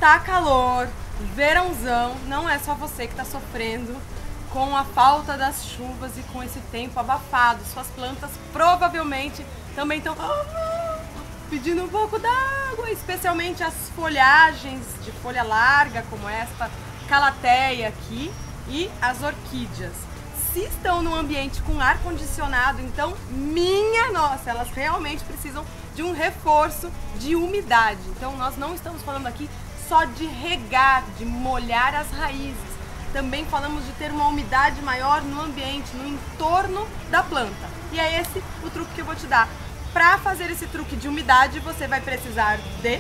tá calor, verãozão, não é só você que tá sofrendo com a falta das chuvas e com esse tempo abafado. Suas plantas provavelmente também estão pedindo um pouco d'água, especialmente as folhagens de folha larga, como esta calateia aqui, e as orquídeas. Se estão num ambiente com ar-condicionado, então, minha nossa, elas realmente precisam de um reforço de umidade. Então, nós não estamos falando aqui só de regar, de molhar as raízes. Também falamos de ter uma umidade maior no ambiente, no entorno da planta. E é esse o truque que eu vou te dar. Para fazer esse truque de umidade, você vai precisar de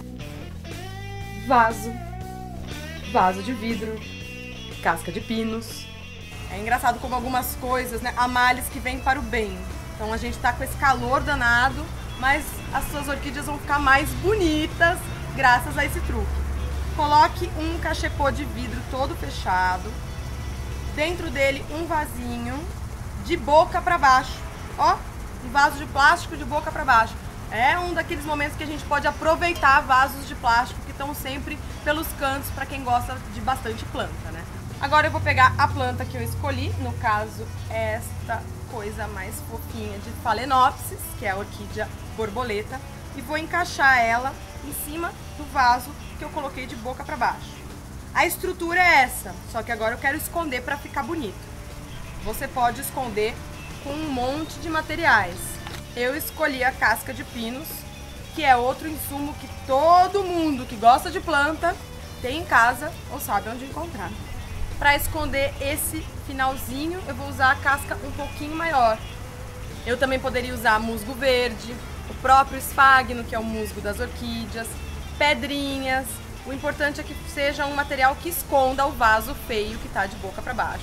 vaso de vidro, casca de pinos. É engraçado como algumas coisas, né, há males que vêm para o bem. Então a gente tá com esse calor danado, mas as suas orquídeas vão ficar mais bonitas graças a esse truque. Coloque um cachepô de vidro todo fechado, dentro dele um vasinho de boca para baixo, ó, um vaso de plástico de boca para baixo. É um daqueles momentos que a gente pode aproveitar vasos de plástico que estão sempre pelos cantos para quem gosta de bastante planta, né? Agora eu vou pegar a planta que eu escolhi, no caso esta coisa mais fofinha de Phalaenopsis, que é a orquídea borboleta, e vou encaixar ela em cima do vaso que eu coloquei de boca para baixo. A estrutura é essa, só que agora eu quero esconder para ficar bonito. Você pode esconder com um monte de materiais. Eu escolhi a casca de pinos, que é outro insumo que todo mundo que gosta de planta tem em casa ou sabe onde encontrar. Para esconder esse finalzinho, eu vou usar a casca um pouquinho maior. Eu também poderia usar musgo verde, o próprio esfagno, que é o musgo das orquídeas, pedrinhas. O importante é que seja um material que esconda o vaso feio que está de boca para baixo.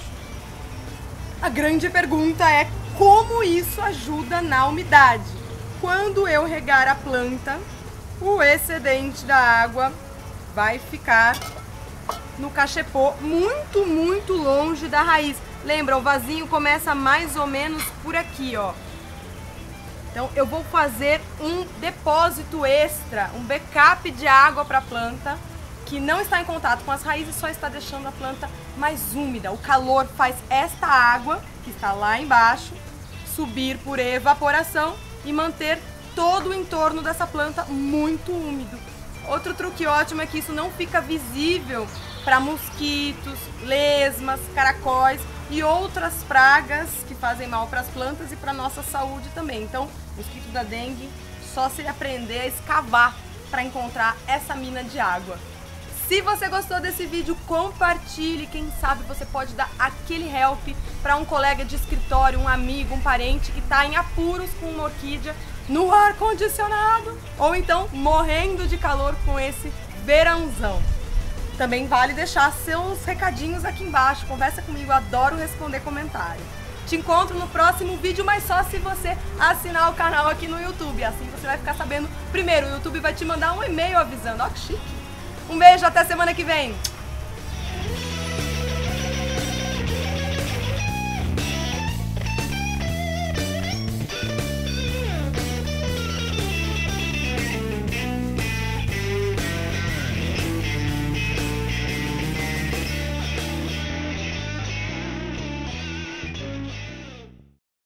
A grande pergunta é como isso ajuda na umidade. Quando eu regar a planta, o excedente da água vai ficar no cachepô muito longe da raiz. Lembra, o vasinho começa mais ou menos por aqui, ó. Então eu vou fazer um depósito extra, um backup de água para a planta que não está em contato com as raízes, só está deixando a planta mais úmida. O calor faz esta água, que está lá embaixo, subir por evaporação e manter todo o entorno dessa planta muito úmido. Outro truque ótimo é que isso não fica visível para mosquitos, lesmas, caracóis e outras pragas que fazem mal para as plantas e para a nossa saúde também. Então, mosquito da dengue, só se aprender a escavar para encontrar essa mina de água. Se você gostou desse vídeo, compartilhe. Quem sabe você pode dar aquele help para um colega de escritório, um amigo, um parente que está em apuros com uma orquídea no ar-condicionado ou então morrendo de calor com esse verãozão. Também vale deixar seus recadinhos aqui embaixo. Conversa comigo, adoro responder comentário. Te encontro no próximo vídeo, mas só se você assinar o canal aqui no YouTube. Assim você vai ficar sabendo primeiro. O YouTube vai te mandar um e-mail avisando. Ó, que chique! Um beijo, até semana que vem!